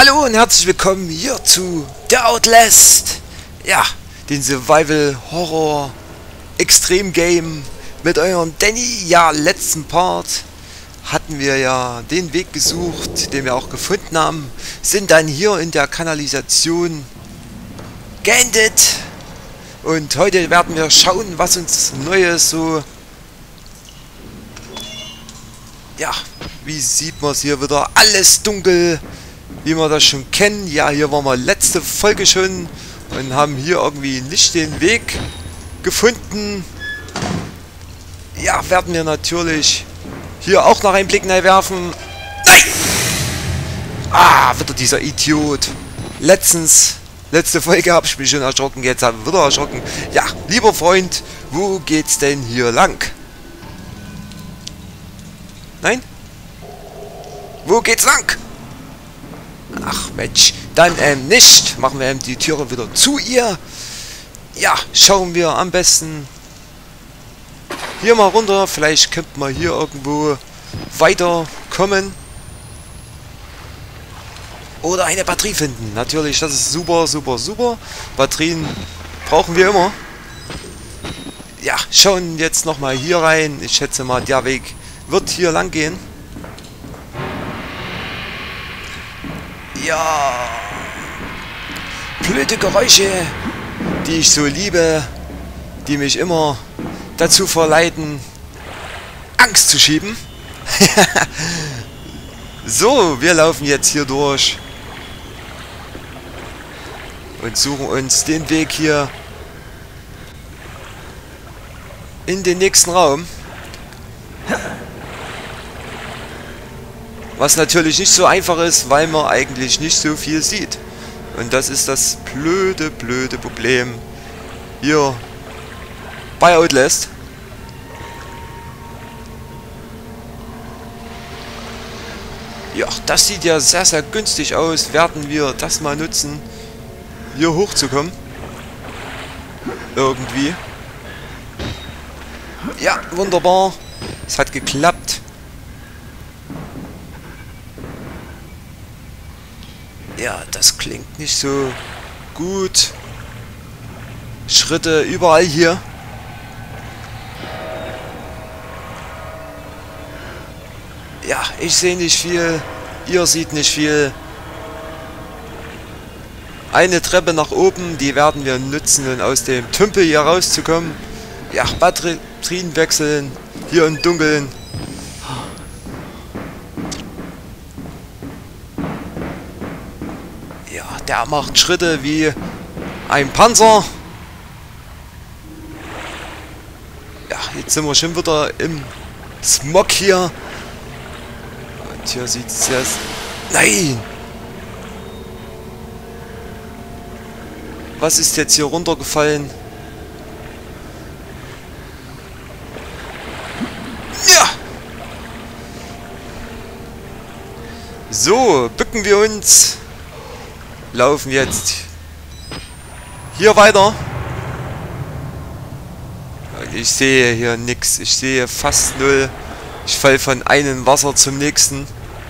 Hallo und herzlich willkommen hier zu The Outlast. Ja, den Survival Horror Extreme Game mit eurem Danny. Ja, letzten Part hatten wir ja den Weg gesucht, den wir auch gefunden haben. Sind dann hier in der Kanalisation geendet. Und heute werden wir schauen, was uns Neues so... Ja, wie sieht man es hier wieder? Alles dunkel, wie wir das schon kennen. Ja, hier waren wir letzte Folge schon und haben hier irgendwie nicht den Weg gefunden. Ja, werden wir natürlich hier auch noch einen Blick werfen. Nein! Ah, wieder dieser Idiot. Letzte Folge habe ich mich schon erschrocken, jetzt habe ich wieder erschrocken. Ja, lieber Freund, wo geht's denn hier lang? Nein? Wo geht's lang? Ach Mensch, dann nicht. Machen wir die Türe wieder zu ihr. Ja, schauen wir am besten hier mal runter. Vielleicht könnte man hier irgendwo weiterkommen. Oder eine Batterie finden. Natürlich, das ist super, super, super. Batterien brauchen wir immer. Ja, schauen jetzt nochmal hier rein. Ich schätze mal, der Weg wird hier lang gehen. Ja. Blöde Geräusche, die ich so liebe, die mich immer dazu verleiten, Angst zu schieben. So, wir laufen jetzt hier durch und suchen uns den Weg hier in den nächsten Raum. Was natürlich nicht so einfach ist, weil man eigentlich nicht so viel sieht. Und das ist das blöde Problem hier bei Outlast. Ja, das sieht ja sehr, sehr günstig aus. Werden wir das mal nutzen, hier hochzukommen. Irgendwie. Ja, wunderbar. Es hat geklappt. Ja, das klingt nicht so gut. Schritte überall hier. Ja, ich sehe nicht viel. Ihr seht nicht viel. Eine Treppe nach oben, die werden wir nutzen, um aus dem Tümpel hier rauszukommen. Ja, Batterien wechseln. Hier im Dunkeln. Ja, der macht Schritte wie ein Panzer. Ja, jetzt sind wir schon wieder im Smog hier. Und hier sieht es sehr... Nein! Was ist jetzt hier runtergefallen? Ja! So, bücken wir uns. Laufen jetzt hier weiter. Und ich sehe hier nichts. Ich sehe fast null. Ich falle von einem Wasser zum nächsten.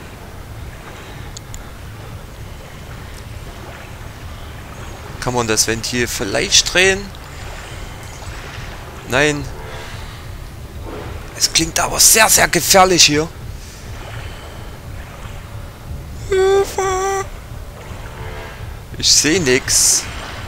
Kann man das Ventil vielleicht drehen? Nein. Es klingt aber sehr, sehr gefährlich hier. Hilfe! Ich sehe nichts.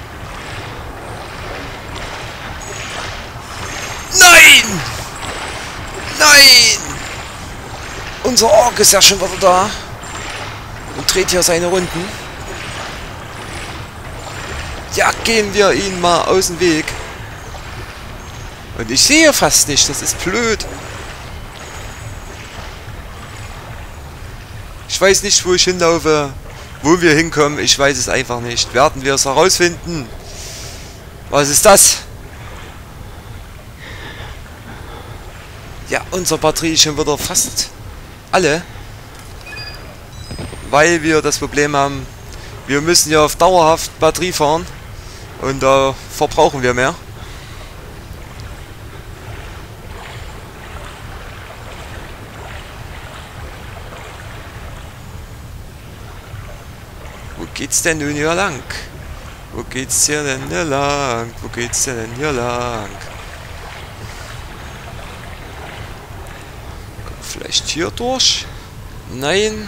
Nein! Nein! Unser Ork ist ja schon wieder da. Und dreht hier seine Runden. Ja, gehen wir ihn mal aus dem Weg. Und ich sehe fast nicht. Das ist blöd. Ich weiß nicht, wo ich hinlaufe. Wo wir hinkommen, ich weiß es einfach nicht. Werden wir es herausfinden? Was ist das? Ja, unsere Batterie ist schon wieder fast alle. Weil wir das Problem haben, wir müssen ja auf dauerhaft Batterie fahren. Und da verbrauchen wir mehr. Wo geht's denn nun hier lang? Wo geht's hier denn hier lang? Wo geht's denn hier lang? Kommt vielleicht hier durch? Nein.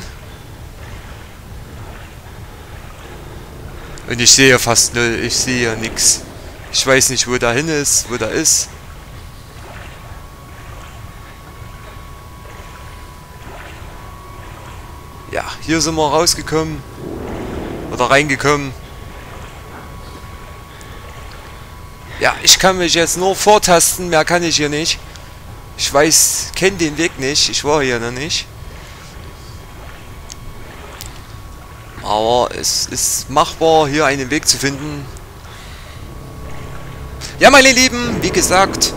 Und ich sehe fast null. Ich sehe ja nichts. Ich weiß nicht, wo da hin ist, wo da ist. Ja, hier sind wir rausgekommen. Oder reingekommen. Ja, ich kann mich jetzt nur vortasten. Mehr kann ich hier nicht. Ich weiß, kenne den Weg nicht. Ich war hier noch nicht. Aber es ist machbar, hier einen Weg zu finden. Ja, meine Lieben, wie gesagt,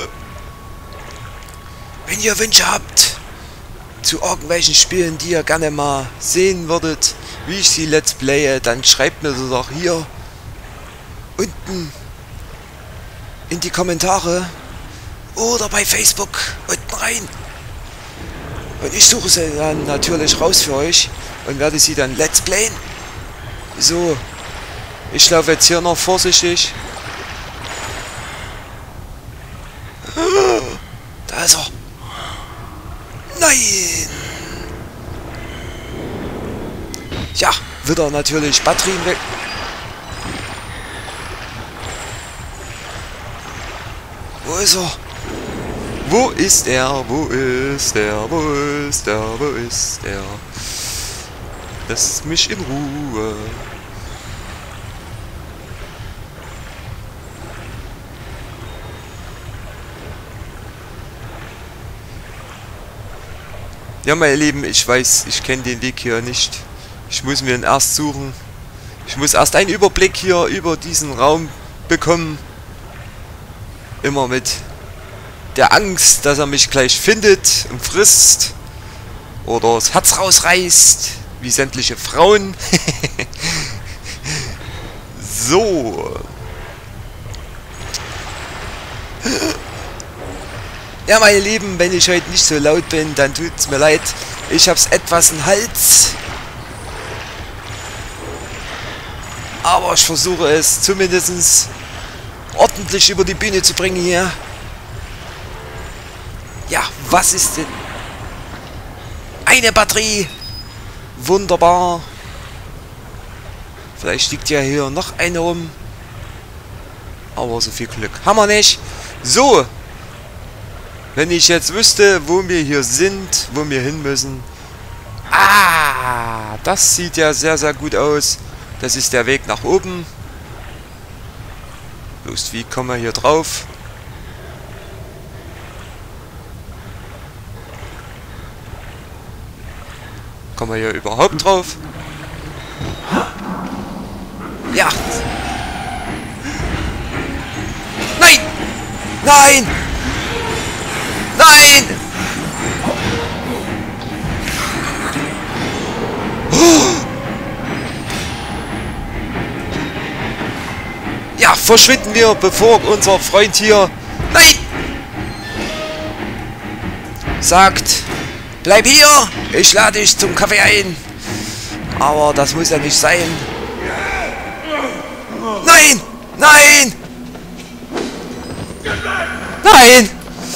wenn ihr Wünsche habt zu irgendwelchen Spielen, die ihr gerne mal sehen würdet, wie ich sie let's playe, dann schreibt mir das doch hier unten in die Kommentare oder bei Facebook unten rein. Und ich suche sie dann natürlich raus für euch und werde sie dann let's playen. So, ich laufe jetzt hier noch vorsichtig. Da ist er. Nein! Ja, wieder natürlich Batterien weg. Wo ist er? Wo ist er? Wo ist er? Wo ist er? Wo ist er? Lass mich in Ruhe. Ja, meine Lieben, ich weiß, ich kenne den Weg hier nicht. Ich muss mir ihn erst suchen. Ich muss erst einen Überblick hier über diesen Raum bekommen. Immer mit der Angst, dass er mich gleich findet und frisst. Oder das Herz rausreißt, wie sämtliche Frauen. So. Ja, meine Lieben, wenn ich heute nicht so laut bin, dann tut's mir leid. Ich hab's etwas im Hals. Aber ich versuche es zumindest ordentlich über die Bühne zu bringen hier. Ja, was ist denn? Eine Batterie. Wunderbar. Vielleicht liegt ja hier noch eine rum. Aber so viel Glück haben wir nicht. So. Wenn ich jetzt wüsste, wo wir hier sind, wo wir hin müssen. Ah, das sieht ja sehr, sehr gut aus. Das ist der Weg nach oben. Bloß wie kommen wir hier drauf? Kommen wir hier überhaupt drauf? Ja. Nein! Nein! Nein! Ja, verschwinden wir, bevor unser Freund hier... Nein! Sagt, bleib hier, ich lade dich zum Kaffee ein. Aber das muss ja nicht sein. Nein! Nein! Nein!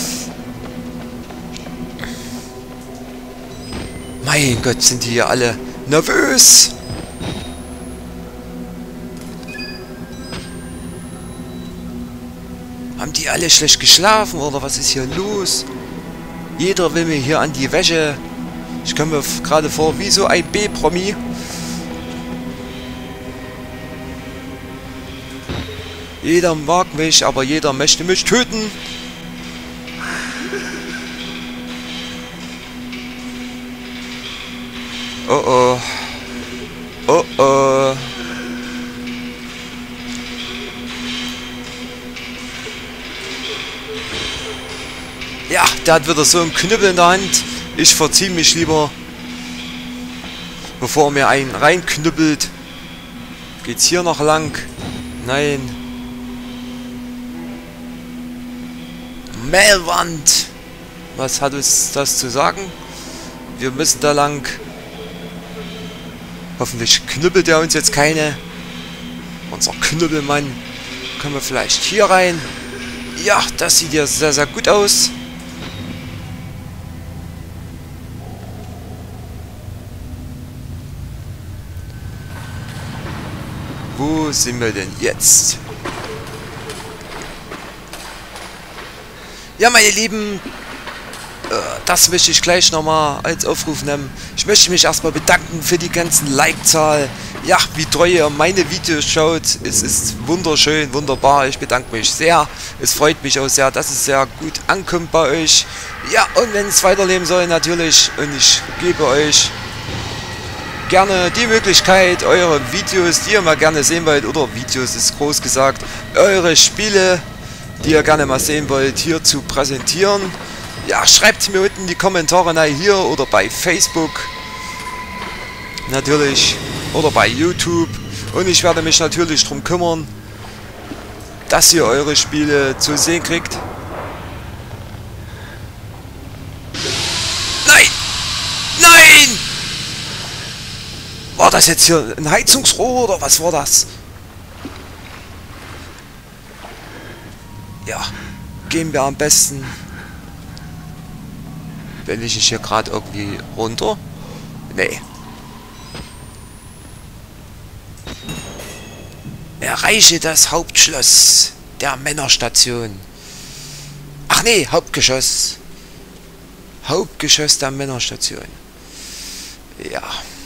Mein Gott, sind die hier alle nervös. Haben die alle schlecht geschlafen oder was ist hier los? Jeder will mir hier an die Wäsche. Ich komme mir gerade vor wie so ein B-Promi. Jeder mag mich, aber jeder möchte mich töten. Oh oh. Oh oh. Ja, der hat wieder so einen Knüppel in der Hand. Ich verziehe mich lieber, bevor er mir einen reinknüppelt. Geht's hier noch lang? Nein. Mehlwand. Was hat uns das zu sagen? Wir müssen da lang. Hoffentlich knüppelt er uns jetzt keine. Unser Knüppelmann. Können wir vielleicht hier rein? Ja, das sieht ja sehr, sehr gut aus. Wo sind wir denn jetzt? Ja, meine Lieben, das möchte ich gleich nochmal als Aufruf nehmen. Ich möchte mich erstmal bedanken für die ganzen Like-Zahl. Ja, wie treu ihr meine Videos schaut. Es ist wunderschön, wunderbar. Ich bedanke mich sehr. Es freut mich auch sehr, dass es sehr gut ankommt bei euch. Ja, und wenn es weiterleben soll, natürlich. Und ich gebe euch gerne die Möglichkeit, eure Videos, die ihr mal gerne sehen wollt, oder Videos ist groß gesagt, eure Spiele, die ihr gerne mal sehen wollt, hier zu präsentieren. Ja, schreibt mir unten in die Kommentare rein, hier oder bei Facebook. Natürlich. Oder bei YouTube. Und ich werde mich natürlich darum kümmern, dass ihr eure Spiele zu sehen kriegt. Nein! Nein! War das jetzt hier ein Heizungsrohr oder was war das? Ja, gehen wir am besten. Will ich hier gerade irgendwie runter? Nee. Erreiche das Hauptschloss der Männerstation. Ach nee, Hauptgeschoss. Hauptgeschoss der Männerstation. Ja.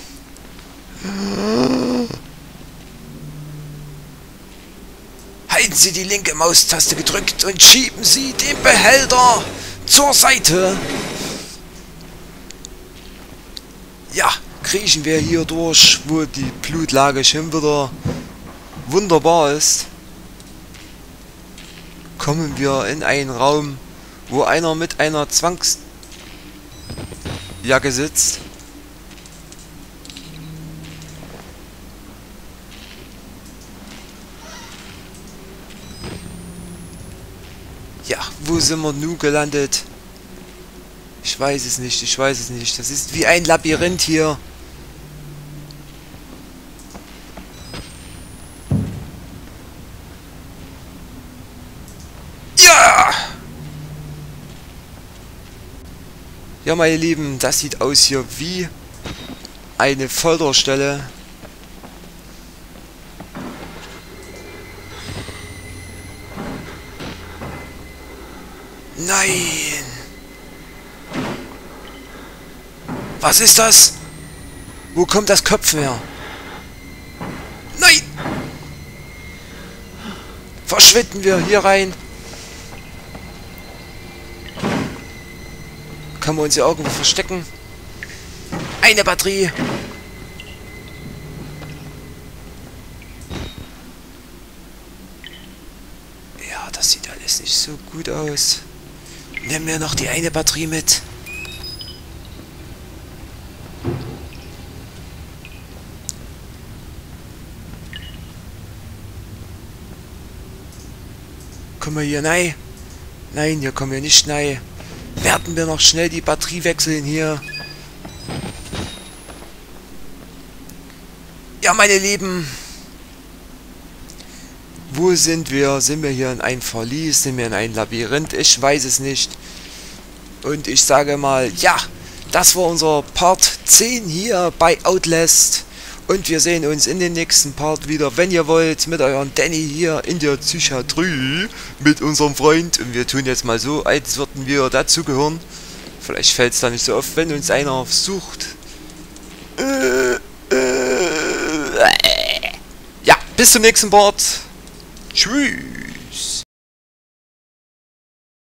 Halten Sie die linke Maustaste gedrückt und schieben Sie den Behälter zur Seite. Ja, kriechen wir hier durch, wo die Blutlage schon wieder wunderbar ist. Kommen wir in einen Raum, wo einer mit einer Zwangsjacke sitzt. Ja, wo sind wir nun gelandet? Ich weiß es nicht, ich weiß es nicht. Das ist wie ein Labyrinth hier. Ja! Ja, meine Lieben, das sieht aus hier wie eine Folterstelle. Nein! Was ist das? Wo kommt das Köpfen her? Nein! Verschwinden wir hier rein. Können wir uns hier irgendwo verstecken? Eine Batterie. Ja, das sieht alles nicht so gut aus. Nehmen wir noch die eine Batterie mit. Kommen wir hier rein? Nein, hier kommen wir nicht rein. Werden wir noch schnell die Batterie wechseln hier. Ja, meine Lieben. Wo sind wir? Sind wir hier in ein Verlies? Sind wir in ein Labyrinth? Ich weiß es nicht. Und ich sage mal, ja, das war unser Part 10 hier bei Outlast. Und wir sehen uns in den nächsten Part wieder, wenn ihr wollt, mit eurem Danny hier in der Psychiatrie, mit unserem Freund. Und wir tun jetzt mal so, als würden wir dazugehören. Vielleicht fällt es da nicht so auf, wenn uns einer sucht. Ja, bis zum nächsten Part. Tschüss.